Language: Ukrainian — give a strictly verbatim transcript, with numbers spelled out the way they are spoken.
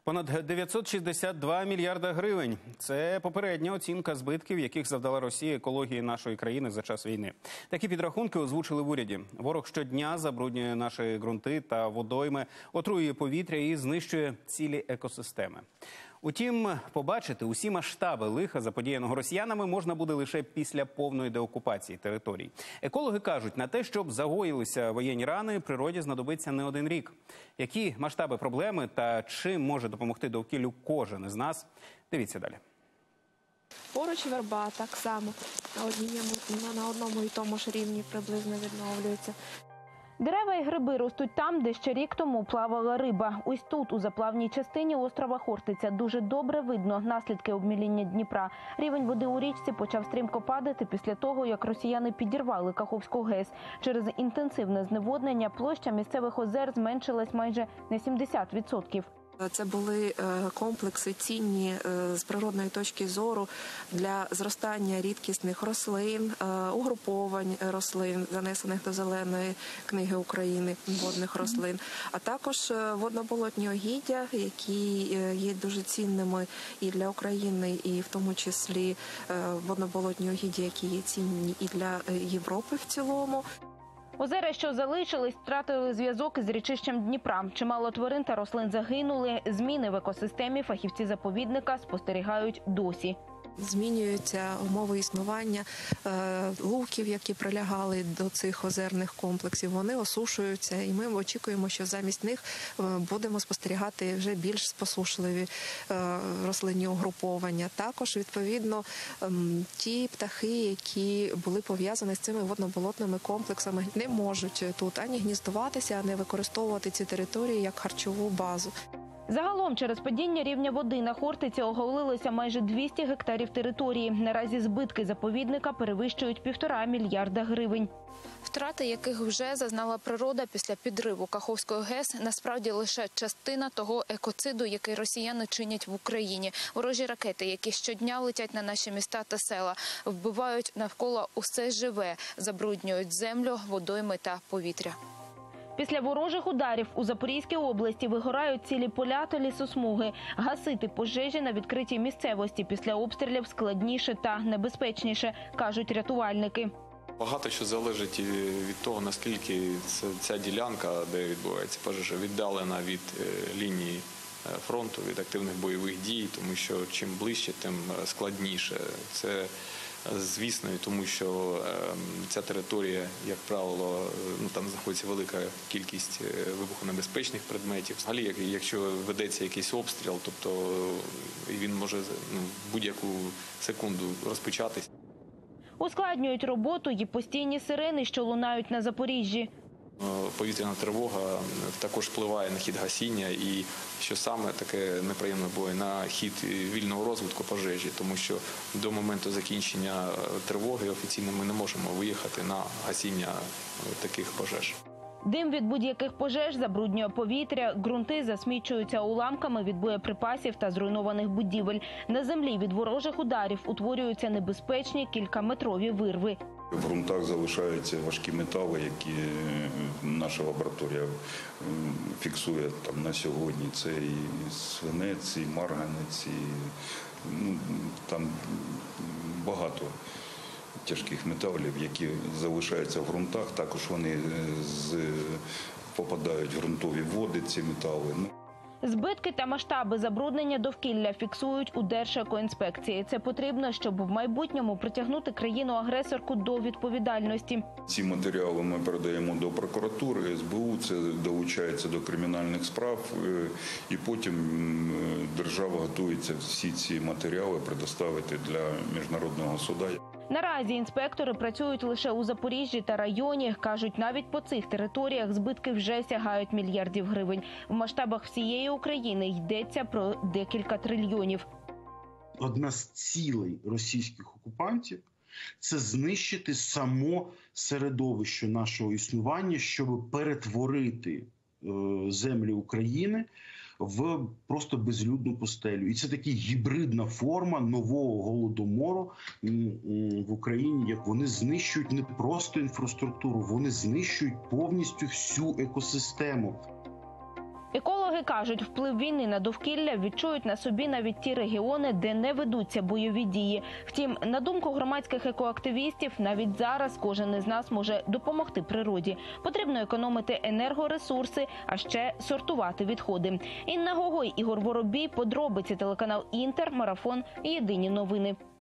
Понад дев'ятсот шістдесят два мільярда гривень. Це попередня оцінка збитків, яких завдала Росія екології нашої країни за час війни. Такі підрахунки озвучили в уряді. Ворог щодня забруднює наші ґрунти та водойми, отруює повітря і знищує цілі екосистеми. Утім, побачити усі масштаби лиха, заподіяного росіянами, можна буде лише після повної деокупації територій. Екологи кажуть, на те, щоб загоїлися воєнні рани, природі знадобиться не один рік. Які масштаби проблеми та чим може допомогти довкіллю кожен із нас? Дивіться далі. Поруч верба так само на, одному, на одному і тому ж рівні приблизно відновлюється. Дерева і гриби ростуть там, де ще рік тому плавала риба. Ось тут, у заплавній частині острова Хортиця, дуже добре видно наслідки обміління Дніпра. Рівень води у річці почав стрімко падати після того, як росіяни підірвали Каховську ГЕС. Через інтенсивне зневоднення площа місцевих озер зменшилась майже на сімдесят відсотків. Це були комплекси цінні з природної точки зору для зростання рідкісних рослин, угруповань рослин, занесених до Зеленої книги України, водних рослин, а також водно-болотні угіддя, які є дуже цінними і для України, і в тому числі водно-болотні угіддя, які є цінні і для Європи в цілому. Озера, що залишились, втратили зв'язок із річищем Дніпра. Чимало тварин та рослин загинули. Зміни в екосистемі фахівці заповідника спостерігають досі. Змінюються умови існування луків, які прилягали до цих озерних комплексів. Вони осушуються, і ми очікуємо, що замість них будемо спостерігати вже більш посушливі рослинні угруповання. Також, відповідно, ті птахи, які були пов'язані з цими водно-болотними комплексами, не можуть тут ані гніздуватися, ані використовувати ці території як харчову базу. Загалом через падіння рівня води на Хортиці оголилося майже двісті гектарів території. Наразі збитки заповідника перевищують півтора мільярда гривень. Втрати, яких вже зазнала природа після підриву Каховської ГЕС, насправді лише частина того екоциду, який росіяни чинять в Україні. Ворожі ракети, які щодня летять на наші міста та села, вбивають навколо усе живе, забруднюють землю, водойми та повітря. Після ворожих ударів у Запорізькій області вигорають цілі поля та лісосмуги. Гасити пожежі на відкритій місцевості після обстрілів складніше та небезпечніше, кажуть рятувальники. Багато що залежить від того, наскільки ця ділянка, де відбувається пожежа, віддалена від лінії фронту, від активних бойових дій, тому що чим ближче, тим складніше. Це звісно, тому що ця територія, як правило, ну, там знаходиться велика кількість вибухонебезпечних предметів. Взагалі, якщо ведеться якийсь обстріл, тобто він може ну, будь-яку секунду розпочатись. Ускладнюють роботу і постійні сирени, що лунають на Запоріжжі. Повітряна тривога також впливає на хід гасіння і, що саме таке неприємне було, на хід вільного розвитку пожежі, тому що до моменту закінчення тривоги офіційно ми не можемо виїхати на гасіння таких пожеж. Дим від будь-яких пожеж забруднює повітря, ґрунти засмічуються уламками від боєприпасів та зруйнованих будівель. На землі від ворожих ударів утворюються небезпечні кількаметрові вирви. В ґрунтах залишаються важкі метали, які наша лабораторія фіксує там на сьогодні. Це і свинець, і марганець, і ну, там багато тяжких металів, які залишаються в ґрунтах. Також вони з... попадають в ґрунтові води, ці метали. Збитки та масштаби забруднення довкілля фіксують у Держекоінспекції. Це потрібно, щоб в майбутньому притягнути країну-агресорку до відповідальності. Ці матеріали ми передаємо до прокуратури, ес бе у, це долучається до кримінальних справ, і потім держава готується всі ці матеріали предоставити для міжнародного суду. Наразі інспектори працюють лише у Запоріжжі та районі. Кажуть, навіть по цих територіях збитки вже сягають мільярдів гривень. В масштабах всієї України йдеться про декілька трильйонів. Одна з цілей російських окупантів – це знищити само середовище нашого існування, щоб перетворити землі України в просто безлюдну пустелю. І це така гібридна форма нового голодомору в Україні, як вони знищують не просто інфраструктуру, вони знищують повністю всю екосистему. Екологи Екологи кажуть, вплив війни на довкілля відчують на собі навіть ті регіони, де не ведуться бойові дії. Втім, на думку громадських екоактивістів, навіть зараз кожен із нас може допомогти природі. Потрібно економити енергоресурси, а ще сортувати відходи. Інна Гогой, Ігор Воробій, подробиці, телеканал Інтер, Марафон, Єдині новини.